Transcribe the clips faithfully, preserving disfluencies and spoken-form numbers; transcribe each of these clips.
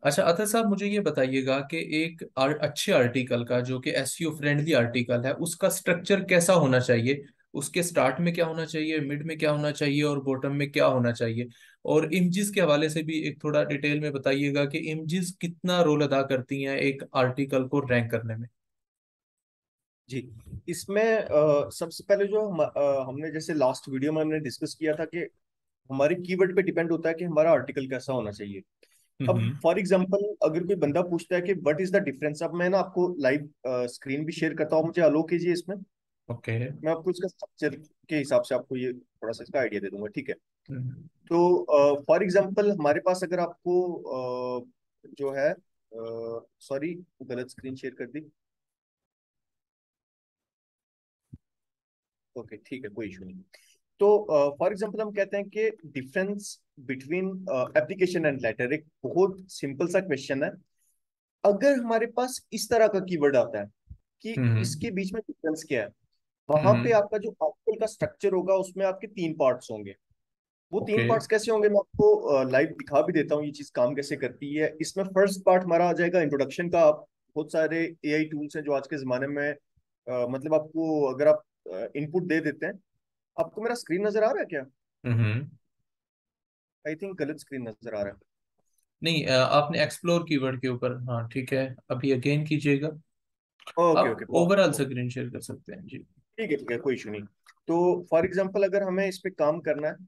अच्छा अतः साहब, मुझे ये बताइएगा कि एक आर, अच्छे आर्टिकल का, जो कि एसईओ फ्रेंडली आर्टिकल है, उसका स्ट्रक्चर कैसा होना चाहिए? उसके स्टार्ट में क्या होना चाहिए, मिड में क्या होना चाहिए, और बॉटम में क्या होना चाहिए? और इमेजेस के हवाले से भी एक थोड़ा डिटेल में बताइएगा कि इमेजेस कितना रोल अदा करती हैं एक आर्टिकल को रैंक करने में। जी। इसमें अ, सबसे पहले जो हम, अ, हमने जैसे लास्ट वीडियो में हमने डिस्कस किया था कि हमारे कीवर्ड पे डिपेंड होता है कि हमारा आर्टिकल कैसा होना चाहिए। अब हम्म। फॉर एग्जांपल अगर कोई बंदा पूछता है कि व्हाट इज द डिफरेंस, अब मैं ना आपको लाइव स्क्रीन भी शेयर करता हूँ, मुझे अलो कीजिए इसमें। ओके। मैं आपको इसका स्ट्रक्चर के हिसाब से आपको ये थोड़ा सा इसका आइडिया दे दूंगा, ठीक है। हम्म। तो फॉर एग्जांपल हमारे पास अगर आपको अ, जो है, सॉरी गलत स्क्रीन शेयर कर दी। ओके ठीक है, कोई इशू नहीं। तो फॉर एग्जांपल हम कहते हैं कि difference between application and letter, एक बहुत सिंपल सा क्वेश्चन है। अगर हमारे पास इस तरह का कीवर्ड आता है कि हम्म। इसके बीच में डिफरेंस क्या है, वहां पे हम्म। आपका जो आर्टिकल का स्ट्रक्चर होगा उसमें आपके तीन पार्ट्स होंगे। वो तीन ओके। पार्ट्स कैसे होंगे मैं आपको लाइव दिखा भी देता हूँ, ये चीज काम कैसे करती है। इसमें फर्स्ट पार्ट हमारा आ जाएगा इंट्रोडक्शन का। आप बहुत सारे एआई टूल्स हैं जो आज के जमाने में अ, मतलब आपको अगर आप इनपुट दे देते हैं। आपको मेरा स्क्रीन नजर आ रहा है क्या? हम्म। आई थिंक गलत स्क्रीन नजर आ रहा है। नहीं, अ, आपने एक्सप्लोर कीवर्ड के ऊपर, हाँ ठीक है, अभी अगेन कीजिएगा। ओके आप ओके, बहुत ओवरऑल बहुत स्क्रीन शेयर कर सकते हैं जी। ठीक है ठीक है, कोई इशू नहीं। तो फॉर एग्जांपल अगर हमें इस पे काम करना है,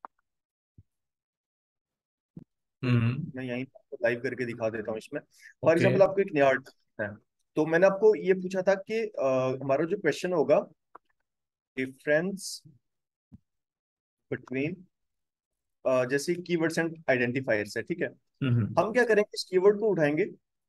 तो हम्म। मैं यहीं लाइव करके दिखा देता हूँ इसमें। For okay. एग्जांपल आपको एक नया आर्ट है। तो मैंने आपको ये पूछा था कि अ, हमारा जो क्वेश्चन होगा, डिफरेंस बिटवीन, जैसे कीवर्ड्स एंड आइडेंटिफायर्स है, ठीक है। हम्म। हम क्या करेंगे, इस कीवर्ड को उठाएंगे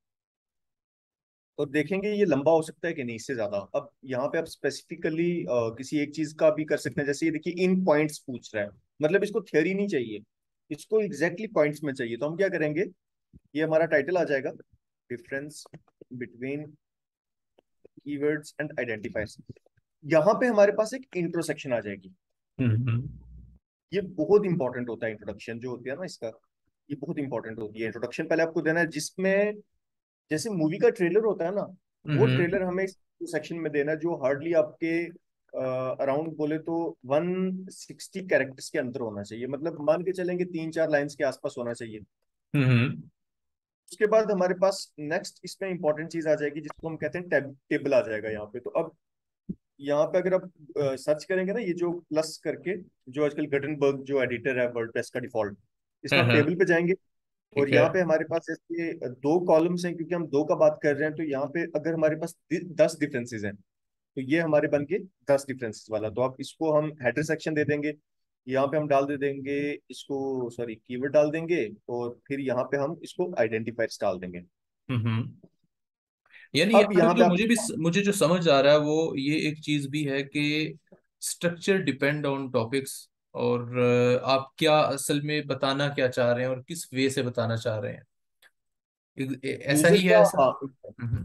और देखेंगे ये लंबा हो सकता है कि नहीं, इससे ज्यादा। अब यहाँ पे आप स्पेसिफिकली किसी एक चीज का भी कर सकते हैं। जैसे ये देखिए, इन पॉइंट्स पूछ रहा है, मतलब इसको थ्योरी नहीं चाहिए, इसको एग्जैक्टली exactly पॉइंट्स में चाहिए। तो हम क्या करेंगे, ये हमारा टाइटल आ जाएगा, difference between keywords and identifiers. यहाँ पे हमारे पास एक इंट्रो सेक्शन आ जाएगी। हम्म। ये बहुत इंपॉर्टेंट होता है, इंट्रोडक्शन जो होती है ना इसका, ये बहुत इंपॉर्टेंट होती है। इंट्रोडक्शन पहले आपको देना है, जिसमें जैसे मूवी का ट्रेलर होता है ना, वो हम्म। ट्रेलर हमें इस सेक्शन में देना है, जो हार्डली आपके अराउंड बोले तो वन सिक्सटी कैरेक्टर्स के अंदर होना चाहिए। मतलब मान के चलेंगे तीन चार लाइंस के आसपास होना चाहिए। हम्म। उसके बाद हमारे पास नेक्स्ट इसमें इंपॉर्टेंट चीज आ जाएगी, जिसको हम कहते हैं टैब, टेबल आ जाएगा यहाँ पे। तो अब यहाँ पे अगर आप सर्च करेंगे ना, ये जो प्लस करके, जो आजकल गटनबर्ग जो एडिटर है वर्डप्रेस का डिफॉल्ट, इसमें आप हाँ, टेबल पे जाएंगे। और ठीक है। यहाँ पे हमारे पास जैसे दो कॉलम्स हैं, क्योंकि हम दो का बात कर रहे हैं, तो यहाँ पे अगर हमारे पास दि- दस डिफरेंसेस हैं, तो ये हमारे बन के दस डिफरेंसेस वाला। तो आप इसको हम हेडर सेक्शन दे देंगे। यहाँ पे हम डाल दे देंगे इसको, सॉरी कीवर्ड डाल देंगे, और फिर यहाँ पे हम इसको आइडेंटिफायर्स डाल देंगे। हम्म। यानी अब यहाँ पे यहाँ पे जो आप, मुझे भी मुझे जो समझ आ रहा है वो ये एक चीज भी है कि स्ट्रक्चर डिपेंड ऑन टॉपिक्स, और अ, आप क्या असल में बताना क्या चाह रहे हैं और किस वे से बताना चाह रहे हैं। ए- ए- ऐसा यूजर ही है का, ऐसा। हाँ। हम्म।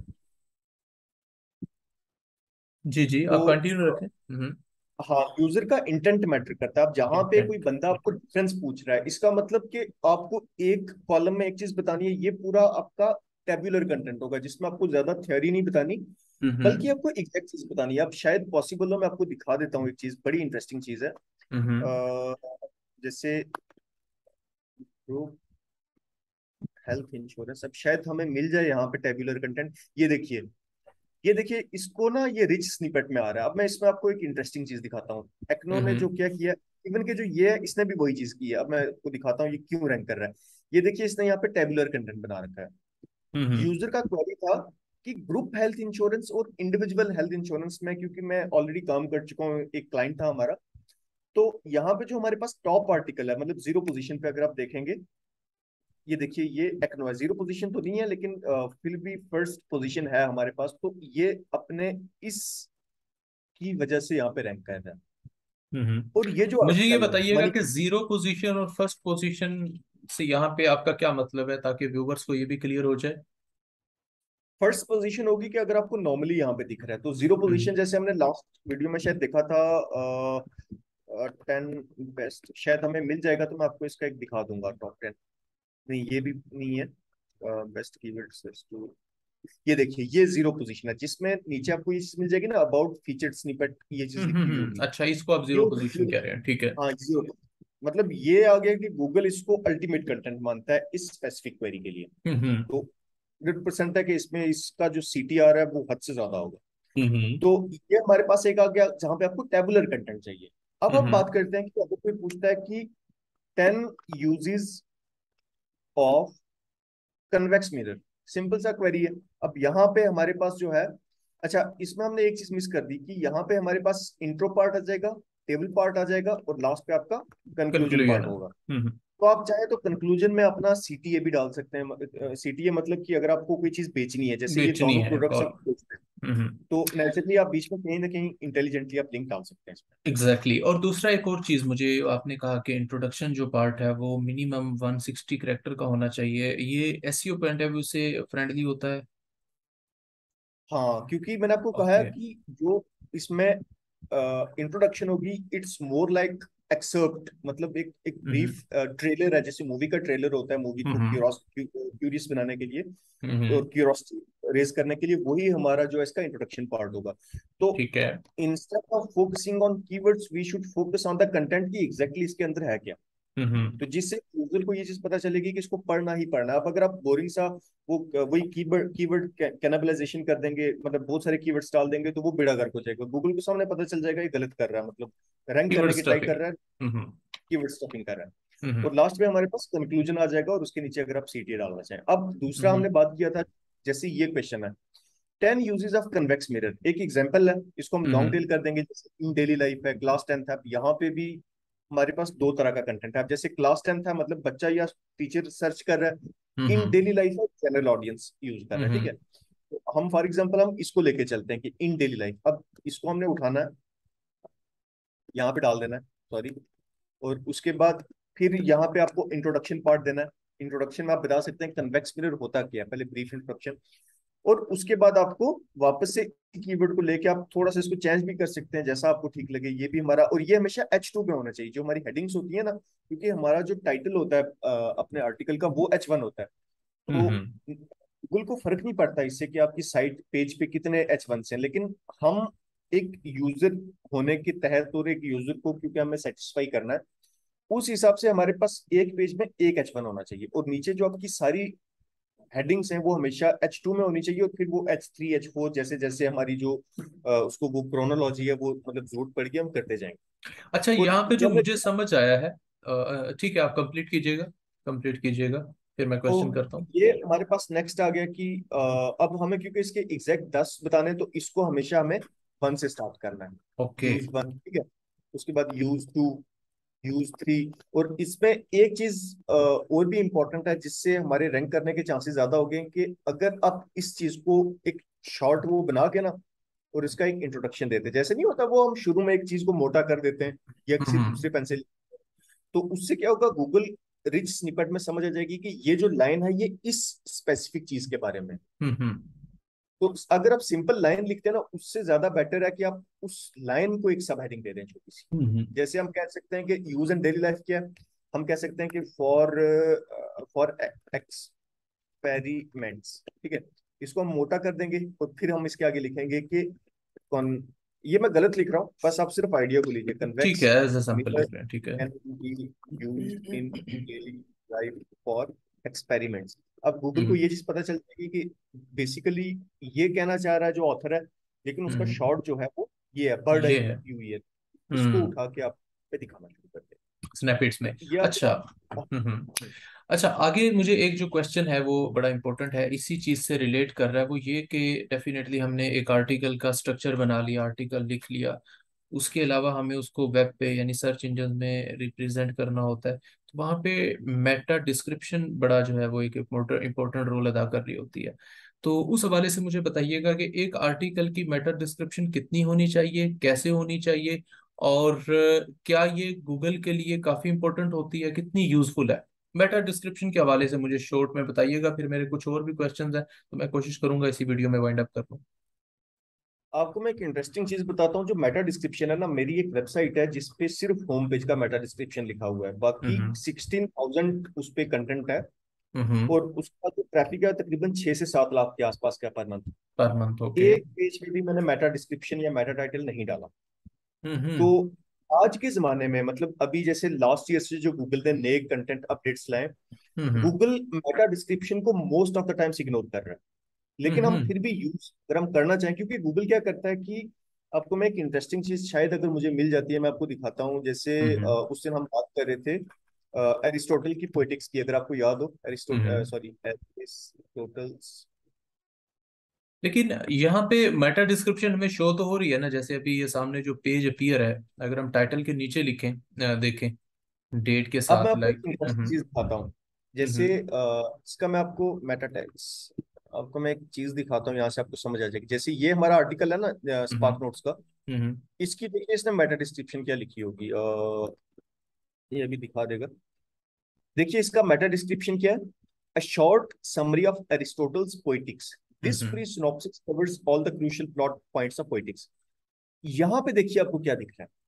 जी जी, तो आप कंटिन्यू रखें। हम्म। हाँ, यूजर का इंटेंट मैटर करता है। अब जहां पे कोई इंटेंट। बंदा आपको डिफरेंस पूछ रहा है, इसका मतलब कि आपको एक कॉलम में एक चीज बतानी है। ये पूरा आपका टेब्यूलर कंटेंट होगा, जिसमें आपको ज्यादा थ्योरी नहीं बतानी, बल्कि हम्म। आपको एग्जैक्ट चीज बतानी है। अब शायद पॉसिबल हो, मैं आपको दिखा देता हूँ एक चीज, बड़ी इंटरेस्टिंग चीज है। हम्म। अ, जैसे ग्रुप हेल्थ इंश्योरेंस, अब शायद हमें मिल जाए यहाँ पे टेब्यूलर कंटेंट। ये देखिए, ये देखिए इसको ना, ये रिच स्निपेट में आ रहा है। अब मैं इसमें आपको एक इंटरेस्टिंग चीज दिखाता हूँ। टेक्नो ने जो हम्म। क्या किया, इवन के जो ये है, इसने भी वही चीज की है। अब मैं आपको दिखाता हूँ ये क्यों रैंक कर रहा है। ये देखिए, इसने यहाँ पे टेबुलर कंटेंट बना रखा है। हम्म। यूजर का क्वेरी था कि ग्रुप हेल्थ इंश्योरेंस और इंडिविजुअल हेल्थ इंश्योरेंस में, क्योंकि मैं ऑलरेडी काम कर चुका हूँ, एक क्लाइंट था हमारा। तो यहाँ पे जो हमारे पास टॉप आर्टिकल है, मतलब जीरो पोजीशन पे अगर आप देखेंगे, ये देखिए, ये एक्नो है। जीरो पोजीशन तो नहीं है, लेकिन अ, फिर भी फर्स्ट पोजीशन है हमारे पास। तो ये अपने इस की वजह से यहाँ पे रैंक कर रहा है। हम्म। और ये जो मुझे ये आर्टिकल है बताइएगा मनी, कि जीरो पोजीशन और फर्स्ट पोजीशन से यहाँ पे आपका क्या मतलब है, ताकि व्यूवर्स को ये भी क्लियर हो जाए। फर्स्ट पोजीशन होगी कि अगर आपको नॉर्मली यहाँ पे दिख रहा है, तो जीरो पोजीशन हम्म। जैसे हमने लास्ट वीडियो में शायद देखा था, टेन बेस्ट शायद हमें मिल जाएगा, तो मैं आपको इसका एक दिखा दूंगा टॉप टेन। नहीं, ये भी नहीं है। बेस्ट कीवर्ड सर्च टूल, ये देखिए ये जीरो पोजीशन है, जिसमें नीचे आपको ये चीज मिल जाएगी ना, अबाउट फीचर्ड स्निपेट, ये चीज हम्म लिखी हम्म हुई हम्म, होगी। अच्छा, इसको आप जीरो ये पोजीशन कह रहे हैं, ठीक है। हाँ जीरो, मतलब ये आ गया कि गूगल इसको अल्टीमेट कंटेंट मानता है इस स्पेसिफिक क्वेरी के लिए। हम्म हम्म तो हंड्रेड परसेंट है कि इसमें इसका जो सीटीआर है वो हद से ज्यादा होगा। हम्म तो ये हमारे पास एक आ गया जहां पे आपको टेबुलर कंटेंट चाहिए। अब हम हम्म बात करते हैं कि अगर कोई पूछता है कि ten uses of convex mirror, simple सा क्वेरी है। अब यहाँ पे हमारे पास जो है, अच्छा इसमें हमने एक चीज मिस कर दी कि यहाँ पे हमारे पास इंट्रो पार्ट आ जाएगा, टेबल पार्ट आ जाएगा, और लास्ट पे आपका कंक्लूजन कंक्लूजन पार्ट है। होगा। हम्म तो आप चाहे तो कंक्लूजन में अपना सीटीए भी डाल सकते हैं। सीटीए मतलब कि अगर आपको कोई चीज बेचनी है, जैसे ये बेचनी दोनों है प्रोडक्ट्स और आप बेचते हैं, हम्म तो नेचुरली आप बीच में कहीं ना कहीं इंटेलिजेंटली आप लिंक डाल सकते हैं इसमें। Exactly exactly. और दूसरा एक और चीज, मुझे आपने कहा कि इंट्रोडक्शन जो पार्ट है वो मिनिमम वन सिक्सटी करेक्टर का होना चाहिए, ये एसईओ पॉइंट ऑफ व्यू से फ्रेंडली होता है? हाँ, क्योंकि मैंने आपको कहा है ओके। कि जो इसमें इंट्रोडक्शन होगी, इट्स मोर लाइक एक्सर्प्ट, मतलब एक एक हम्म ब्रीफ ट्रेलर है, जैसे मूवी का ट्रेलर होता है मूवी को हम्म क्यूरियस बनाने के लिए हम्म और क्यूरोसिटी रेज करने के लिए, वही हमारा जो है इसका इंट्रोडक्शन पार्ट होगा। तो ठीक है। Instead of focusing on keywords we should focus on the content की एग्जैक्टली इसके अंदर है क्या। हम्म तो जिससे यूजर को ये चीज पता चलेगी कि इसको पढ़ना ही पढ़ना है। अब अगर आप बोरिंग सा वो वही कीवर्ड कीवर्ड कैनबलाइजेशन कर देंगे, मतलब बहुत सारे कीवर्ड्स डाल देंगे, तो वो बेड़ा गर्क हो जाएगा, गूगल को सामने पता चल जाएगा ये गलत कर रहा है, मतलब रैंक कीवर्ड करने की ट्राई स्टफिंग। कर रहा है, हम्म कीवर्ड स्टफिंग कर रहा है। हम्म और लास्ट में हमारे पास कंक्लूजन आ जाएगा, और उसके नीचे अगर आप सीटीए डालना चाहें। अब दूसरा हम्म हमने बात किया था, जैसे ये क्वेश्चन है, ten uses of convex mirror, एक एग्जांपल है, इसको हम लॉन्ग हम्म टेल कर देंगे, जैसे इन डेली लाइफ है, क्लास टेंथ है। यहाँ पे भी हमारे पास दो तरह का कंटेंट है। अब जैसे क्लास टेंथ है, मतलब बच्चा या टीचर सर्च कर रहा है, इन हम्म डेली लाइफ है जनरल ऑडियंस यूज कर रहा है, ठीक है। हम्म तो हम फॉर एग्जांपल हम इसको लेके चलते हैं कि इन डेली लाइफ, अब इसको हमने उठाना है, यहाँ पे डाल देना है, सॉरी, और उसके बाद फिर यहाँ पे आपको इंट्रोडक्शन पार्ट देना है। इंट्रोडक्शन में आप बता सकते हैं कन्वेक्स मिरर होता क्या है, पहले ब्रीफ इंट्रोडक्शन, और उसके बाद आपको वापस से कीवर्ड को लेके आप थोड़ा सा इसको चेंज भी कर सकते हैं जैसा आपको ठीक लगे। ये भी हमारा, और ये हमेशा एच टू पे होना चाहिए, जो हमारी हेडिंग्स होती है ना, क्योंकि हमारा जो टाइटल होता है अ, अपने आर्टिकल का, वो एच वन होता है। तो हम्म गूगल को फर्क नहीं पड़ता इससे कि आपकी साइट पेज पे कितने एच वन से हैं, लेकिन हम एक यूजर होने के तहत और एक यूजर को क्योंकि हमें सेटिस्फाई करना है, उस हिसाब से हमारे पास एक पेज में एक एच वन होना चाहिए, और नीचे जो आपकी सारी हेडिंग्स हैं वो हमेशा एच टू में होनी चाहिए, और फिर वो एच थ्री एच फोर जैसे जैसे हमारी जो अ, उसको वो क्रोनोलॉजी है वो मतलब जरूरत पड़ेगी हम करते जाएंगे। अच्छा, और यहाँ पे जो जब मैं, मुझे समझ आया है, अ, अ, ठीक है, आप कंप्लीट कीजिएगा, कंप्लीट कीजिएगा, फिर मैं क्वेश्चन तो करता हूँ। ये हमारे पास नेक्स्ट आ गया कि अ, अब हमें क्योंकि इसके एग्जैक्ट दस बताने हैं, तो इसको हमेशा हमें वन से स्टार्ट करना है। ओके। यूज वन, ठीक है, उसके बाद यूज टू, यूज थ्री। और इसमें एक चीज अ, और भी इंपॉर्टेंट है जिससे हमारे रैंक करने के चांसेस ज्यादा हो गए हैं, कि अगर आप इस चीज को एक शॉर्ट वो बना के ना, और इसका एक इंट्रोडक्शन देते हैं, जैसे नहीं होता वो हम शुरू में एक चीज को मोटा कर देते हैं या किसी हम्म दूसरे पेंसिल, तो उससे क्या होगा, गूगल रिच स्निपेट में समझ आ जाएगी कि ये जो लाइन है ये इस स्पेसिफिक चीज के बारे में है। हम्म हम्म तो अगर आप सिंपल लाइन लिखते हैं ना, उससे ज्यादा बेटर है कि आप उस लाइन को एक सब हेडिंग दे दें छोटी सी। हम्म जैसे हम कह सकते हैं कि यूज एंड डेली लाइफ क्या है, हम कह सकते हैं कि फॉर फॉर एक्सपेरिमेंट्स, ठीक है, इसको हम मोटा कर देंगे, और फिर हम इसके आगे लिखेंगे कि कौन, ये मैं गलत लिख रहा हूँ, बस आप सिर्फ आइडिया को लीजिए, ठीक है, convex as a sample mirror लिख रहे हैं, ठीक है। Can be used in daily life for experiments. अब गूगल को हम्म ये चीज पता चल जाएगी कि बेसिकली ये कहना चाह रहा है जो ऑथर है, लेकिन उसका हम्म शॉर्ट जो है वो ये है, बर्ड आई ये है। व्यू, ये इसको हम्म उठा के आप पे दिखाना शुरू करते हैं। स्नैपेट्स में। तो ये आ अच्छा। गया। हम्म हम्म। अच्छा, आगे मुझे एक जो क्वेश्चन है वो बड़ा इंपॉर्टेंट है, इसी चीज से रिलेट कर रहा है, वो ये कि डेफिनेटली हमने एक आर्टिकल का स्ट्रक्चर बना लिया, आर्टिकल लिख लिया, उसके अलावा हमें उसको वेब पे यानी सर्च इंजन में रिप्रेजेंट करना होता है, तो वहाँ पे मेटा डिस्क्रिप्शन बड़ा जो है वो एक इम्पोर्टेंट रोल अदा कर रही होती है। तो उस हवाले से मुझे बताइएगा कि एक आर्टिकल की मेटा डिस्क्रिप्शन कितनी होनी चाहिए, कैसे होनी चाहिए, और अ, क्या ये गूगल के लिए काफी इंपॉर्टेंट होती है, कितनी यूजफुल है? मेटा डिस्क्रिप्शन के हवाले से मुझे शॉर्ट में बताइएगा, फिर मेरे कुछ और भी क्वेश्चंस हैं तो मैं कोशिश करूंगा इसी वीडियो में वाइंड अप कर लूँ। आपको मैं एक इंटरेस्टिंग चीज बताता हूँ, जो मेटा डिस्क्रिप्शन है ना, मेरी एक वेबसाइट है जिसपे सिर्फ होम पेज का मेटा डिस्क्रिप्शन लिखा हुआ है, बाकी हम्म सिक्सटीन थाउजेंड उस पे कंटेंट है। हम्म। और उसका जो ट्रैफिक है तकरीबन छह से सात लाख के आसपास का per month. Per month, okay. एक पेज में भी मैंने मेटा डिस्क्रिप्शन या मेटा टाइटल नहीं डाला। हम्म हम्म तो आज के जमाने में मतलब अभी जैसे लास्ट ईयर से जो गूगल ने नए कंटेंट अपडेट्स लाए, हम्म हम्म गूगल मेटा डिस्क्रिप्शन को most of the times ignore कर रहा है। लेकिन हम हम्म फिर भी यूज अगर हम करना चाहें, क्योंकि गूगल क्या करता है कि आपको मैं एक इंटरेस्टिंग चीज शायद अगर मुझे मिल जाती है मैं आपको दिखाता हूँ। जैसे हम्म अ, हम्म उस दिन हम बात कर रहे थे एरिस्टोटल की पोएटिक्स की, अगर आपको याद हो हम्म, एरिस्टोटल, हम्म। Sorry Aristotle's. लेकिन यहाँ पे मेटा डिस्क्रिप्शन हमें शो तो हो रही है ना, जैसे अभी ये सामने जो पेज अपीयर है, अगर हम टाइटल के नीचे लिखें, अ, देखें डेट के अब मैं साथ, आपको एक लाइक। इंटरेस्टिंग हम्म चीज दिखाता हूँ। जैसे हम्म अ, इसका मैं आपको मेटा टैग्स, आपको मैं एक चीज दिखाता हूँ, यहाँ से आपको समझ आ जाएगी। जैसे ये हमारा आर्टिकल है ना हम्म स्पार्क नोट्स का, हम्म इसकी देखिए इसने मेटा डिस्क्रिप्शन क्या लिखी होगी। अ, ये अभी दिखा देगा। देखिए इसका मेटा डिस्क्रिप्शन क्या है। A short summary of Aristotle's Poetics, hmm this hmm free synopsis covers all the crucial plot points of Poetics. यहाँ पे देखिए आपको क्या दिख रहा है,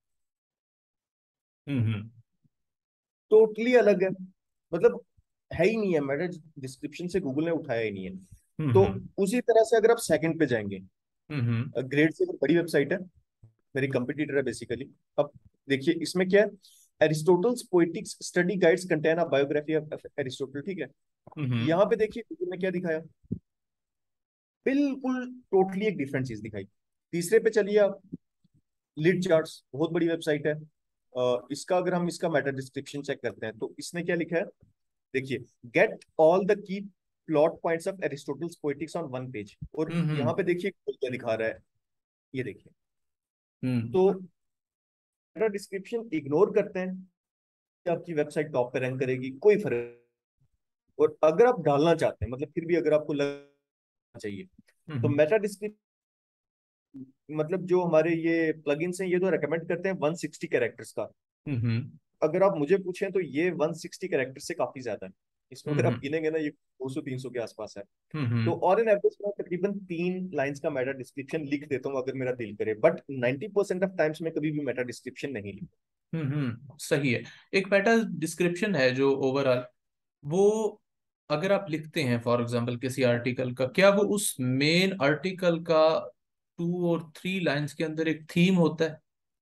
हम्म हम्म टोटली अलग है। मतलब है ही नहीं है, मेटा डिस्क्रिप्शन से गूगल ने उठाया ही नहीं है। तो हम्म उसी तरह से अगर आप सेकंड पे जाएंगे, हम्म ग्रेड से एक बड़ी वेबसाइट है, मेरी कंपटीटर है बेसिकली। अब देखिए इसमें क्या है, Aristotle's Poetics study guides contain a biography of Aristotle, ठीक है। हम्म यहाँ पे देखिए गूगल ने क्या दिखाया, बिल्कुल टोटली एक डिफरेंट चीज दिखाई। तीसरे पे चलिए आप, लिड चार्ट्स बहुत बड़ी वेबसाइट है। अ, इसका अगर हम इसका मेटा डिस्क्रिप्शन चेक करते हैं तो इसने क्या लिखा है, देखिए, get all the key plot points of Aristotle's Poetics on one page. और हम्म यहाँ हम्म पे देखिए क्या दिखा रहा है, ये देखिए। हम्म तो मेटा डिस्क्रिप्शन इग्नोर करते हैं कि आपकी वेबसाइट टॉप पे रैंक करेगी, कोई फर्क। और अगर आप डालना चाहते हैं, मतलब फिर भी अगर आपको लगना चाहिए, तो हम्म मेटा डिस्क्रिप्शन मतलब जो हमारे ये प्लगइन्स हैं ये तो रेकमेंड करते हैं वन सिक्सटी कैरेक्टर्स का। हम्म अगर आप मुझे पूछें तो ये वन सिक्सटी कैरेक्टर से काफी ज्यादा है। इसमें अगर आप हम्म गिनेंगे ना, ये दो सौ तीन सौ के आसपास है। तो हम्म और इन एवरेज मैं तकरीबन तीन लाइंस का मेटा डिस्क्रिप्शन लिख देता हूँ अगर मेरा दिल करे, but ninety percent of times में कभी भी मेटा डिस्क्रिप्शन नहीं लिखता। हम्म हम्म, सही है। एक मेटा डिस्क्रिप्शन है जो ओवरऑल, वो अगर आप लिखते हैं फॉर एग्जांपल किसी आर्टिकल का, क्या वो उस मेन आर्टिकल का टू और थ्री लाइंस के अंदर एक थीम होता है?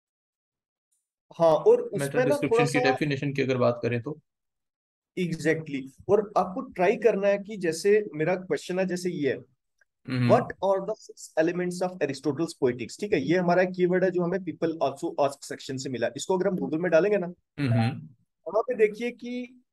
हाँ, और मेटा उसमें ना थोड़ा डिस्क्रिप्शन की सा डेफिनेशन की अगर बात करें तो। एग्जैक्टली exactly, और आपको ट्राई करना है कि जैसे मेरा क्वेश्चन है जैसे ये है, hmm what are the six elements of Aristotle's Poetics, ठीक है। ये हमारा कीवर्ड है जो हमें पीपल आल्सो आस्क सेक्शन से मिला। इसको अगर हम गूगल में डालेंगे ना, हम्म वहां पे देखिए कि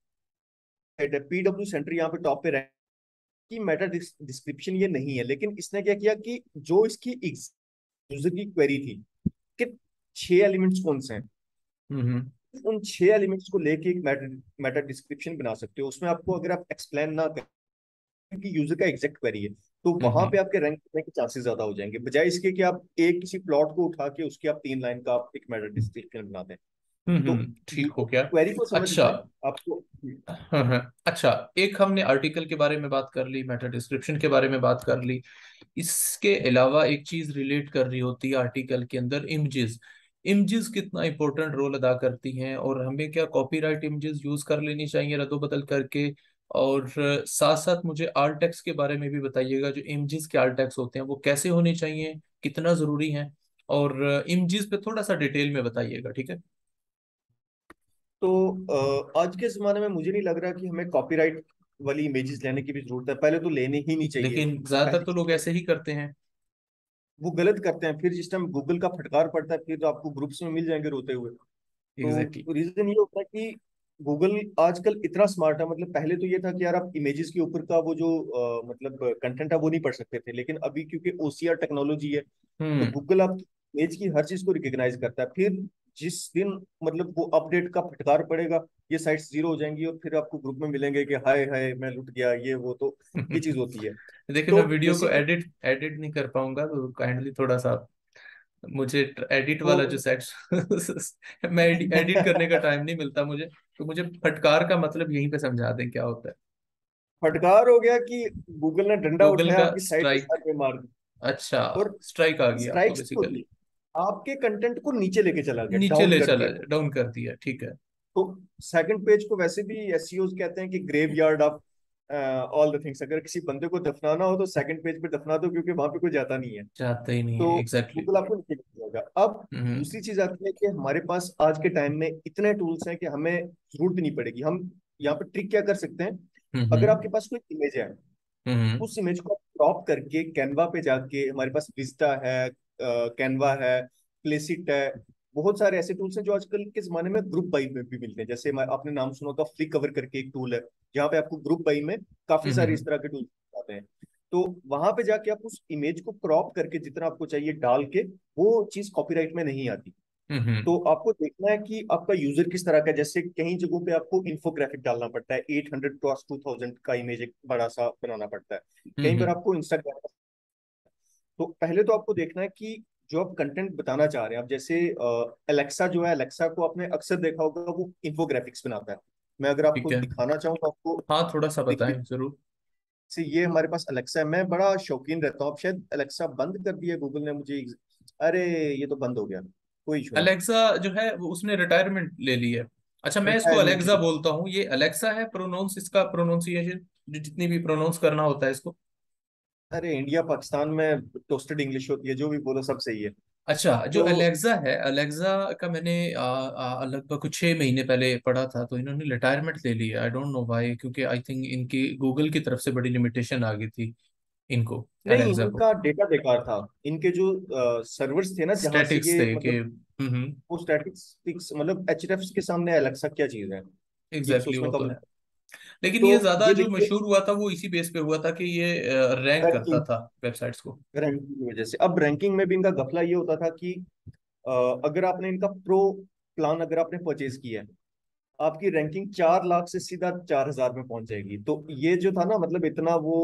पीडब्ल्यू सेंटर यहाँ पे टॉप पे रैंक की मेटा डिस्क्रिप्शन ये नहीं है। लेकिन इसने क्या किया कि जो इसकी यूजर की क्वेरी थी कि छह एलिमेंट्स कौन से हैं, हम्म उन छह एलिमेंट्स को लेके एक मेटा मेटा डिस्क्रिप्शन बना सकते हो। उसमें आपको अगर आप एक्सप्लेन ना करें कि यूजर का एग्जैक्ट क्वेरी है, तो वहां हम्म पे आपके रैंक करने के चांसेस ज्यादा हो जाएंगे, बजाय इसके कि आप एक किसी प्लॉट को उठा के उसकी आप तीन लाइन का आप एक मेटा डिस्क्रिप्शन बना दें। हम्म तो हम्म, ठीक हो यूजर गया। क्वेरी को अच्छा। समझना है आपको। हाँ हाँ, अच्छा। एक हमने आर्टिकल के बारे में बात कर ली, मेटा डिस्क्रिप्शन के बारे में बात कर ली। इसके अलावा एक चीज रिलेट कर रही होती है आर्टिकल के अंदर, इमेजेस। इमेजेस कितना इंपॉर्टेंट रोल अदा करती हैं, और हमें क्या कॉपीराइट इमेजेस यूज कर लेनी चाहिए रद्दो बदल करके? और साथ साथ मुझे आल्ट टेक्स्ट के बारे में भी बताइएगा, जो इमेजेस के आल्ट टेक्स्ट होते हैं वो कैसे होने चाहिए, कितना जरूरी है? और इमेजेस पे थोड़ा सा डिटेल में बताइएगा, ठीक है? तो अ, आज के जमाने में मुझे नहीं लग रहा कि हमें कॉपीराइट वाली इमेजेस लेने की भी जरूरत है, पहले तो लेने ही नहीं चाहिए। लेकिन ज्यादातर पहली तो लोग चीज, ऐसे ही करते हैं। वो गलत करते हैं, फिर जिस टाइम गूगल का फटकार पड़ता है फिर तो आपको ग्रुप्स में मिल जाएंगे रोते हुए। एग्जैक्टली। तो रीजन ये होता है कि गूगल आजकल इतना स्मार्ट है। मतलब पहले तो ये था कि यार आप इमेजेस के ऊपर का वो जो अ, मतलब कंटेंट है वो नहीं पढ़ सकते थे, लेकिन अभी क्योंकि ओसीआर टेक्नोलॉजी है, तो हम्म गूगल आपकी इमेज की हर चीज को रिकॉग्नाइज करता है। फिर जिस दिन मतलब वो अपडेट का फटकार पड़ेगा, ये साइट्स जीरो हो जाएंगी और फिर आपको ग्रुप में मिलेंगे कि हाय हाय मैं लुट गया, ये वो। तो ये चीज होती है। देखिए, मैं तो वीडियो को बेसिकली एडिट एडिट नहीं कर पाऊंगा, तो काइंडली थोड़ा सा मुझे एडिट तो वाला जो सेक्शन मैं एडिट करने का टाइम नहीं मिलता मुझे, तो मुझे फटकार का मतलब यहीं पे समझा दें क्या होता है। फटकार हो गया कि गूगल ने डंडा गूगल उठाया का आपकी साइट के स्ट्राइक। सर पे मार दी। अच्छा, और स्ट्राइक आ गया आपको स्ट्राइक्स होती बेसिकली। है, आपके कंटेंट को नीचे लेके चला गया, नीचे डाउन ले कर चला, दिया। डाउन कर दिया, ठीक है। तो सेकंड पेज को वैसे भी एसईओज कहते हैं कि graveyard of all the things, अगर किसी बंदे को दफनाना हो तो सेकंड पेज पे दफना दो, क्योंकि वहां पे कोई जाता नहीं है। चाहते ही नहीं है, तो एग्जैक्टली। गूगल आपको नीचे दिखेगा। अब हम्म दूसरी चीज आती है कि हमारे पास आज के टाइम में इतने टूल्स हैं कि हमें जरूरत नहीं पड़ेगी। हम यहाँ पे ट्रिक क्या कर सकते हैं, अगर हम्म आपके पास कोई इमेज है, हम्म उस इमेज को क्रॉप करके कैनवा पे जाके, हमारे पास विस्टा है, कैनवा है, प्लेसिट है, बहुत सारे ऐसे टूल्स हैं जो आजकल के जमाने में ग्रुप बाई में भी मिलते हैं। जैसे मैं- आपने नाम सुना होगा फ्लिक कवर करके एक टूल है, जहाँ पे आपको ग्रुप बाई में काफी हम्म सारे हम्म इस तरह के टूल्स आते हैं। तो वहां पे जाके आप उस इमेज को क्रॉप करके जितना आपको चाहिए डाल के, वो चीज कॉपीराइट में नहीं आती। हम्म हम्म तो आपको देखना है कि आपका यूजर किस तरह का है। जैसे कहीं जगहों पे आपको इन्फोग्राफिक डालना पड़ता है, eight hundred cross two thousand का इमेज एक बड़ा सा बनाना पड़ता है। कहीं पर हम्म आपको इंस्टाग्राम, तो पहले तो आपको देखना है कि जो आप कंटेंट बताना चाह रहे हैं, आप जैसे अलेक्सा जो है, अलेक्सा को आपने अक्सर देखा होगा, वो इन्फोग्राफिक्स बनाता है। मैं अगर ठीक आपको है। दिखाना चाहूँ तो आपको हाँ, थोड़ा सा देखिए, बताएं जरूर। से ये हमारे पास अलेक्सा है। मैं बड़ा शौकीन रहता हूँ, अब शायद अलेक्सा बंद कर दिया गूगल ने मुझे। अरे, ये तो बंद हो गया, कोई इशू नहीं। अलेक्सा जो है वो उसने रिटायरमेंट ले ली है। अच्छा, मैं इसको रिटायरमेंट, अलेक्सा बोलता हूँ, ये अलेक्सा है प्रोनाउंस, इसका प्रोनाउंसिएशन जो जितनी भी प्रोनाउंस करना होता है इसको। अरे इंडिया पाकिस्तान में टोस्टेड इंग्लिश होती है, जो भी बोलो सब सही है। अच्छा, जो तो अलेक्सा है, अलेक्सा का मैंने आ, आ, लगभग कुछ छह महीने पहले पढ़ा था, तो इन्होंने रिटायरमेंट ले ली है। आई डोंट नो व्हाई, क्योंकि आई थिंक इनकी गूगल की तरफ से बड़ी लिमिटेशन आ गई थी इनको, नहीं, अलेक्सा को। इनका डेटा बेकार था। इनके जो सर्वर्स थे ना, जहां से स्टैटिक्स ये थे कि मतलब हम्म हम्म वो स्टैटिस्टिक्स, मतलब एचरेफ्स के सामने अलेक्सा क्या चीज है, ये तो एग्जैक्टली, उसमें वो तो कम। है। लेकिन तो ये ज्यादा ये जो देखिए, मशहूर हुआ था वो इसी बेस पे हुआ था कि ये रैंक करता रैंकिंग, था वेबसाइट्स को। रैंकिंग की वजह से। अब रैंकिंग में भी इनका घपला ये होता था कि अ, अगर आपने इनका प्रो प्लान अगर आपने परचेज किया है, आपकी रैंकिंग चार लाख से सीधा चार हजार में पहुंच जाएगी। तो ये जो था ना, मतलब इतना वो